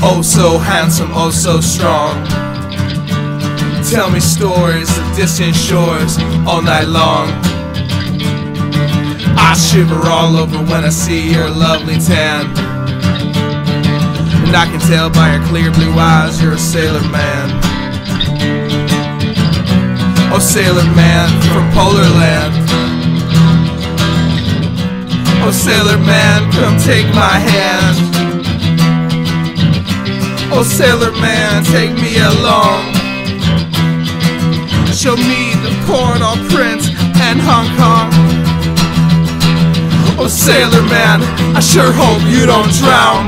Oh so handsome, oh so strong. Tell me stories of distant shores all night long. I shiver all over when I see your lovely tan, and I can tell by your clear blue eyes you're a sailor man. Oh sailor man from polar land. Oh sailor man, come take my hand. Oh sailor man, take me along. Show me the Port-au-Prince and Hong Kong. Oh sailor man, I sure hope you don't drown.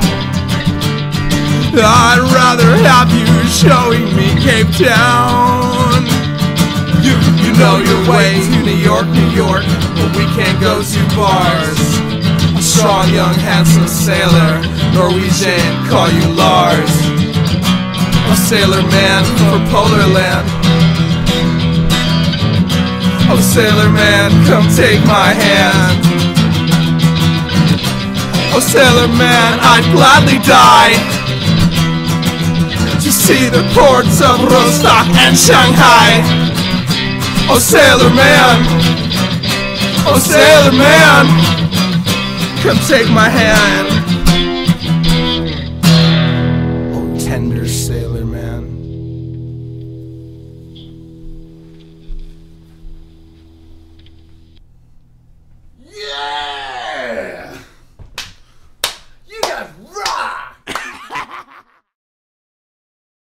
I'd rather have you showing me Cape Town. You know your way to New York, New York, but we can't go to bars. A strong, young, handsome sailor, Norwegian, call you Lars. Oh sailor man from polar land. Oh sailor man, come take my hand. Oh sailor man, I'd gladly die to see the ports of Rostock and Shanghai. Oh sailor man, oh sailor man, come take my hand. Oh tender sailor man.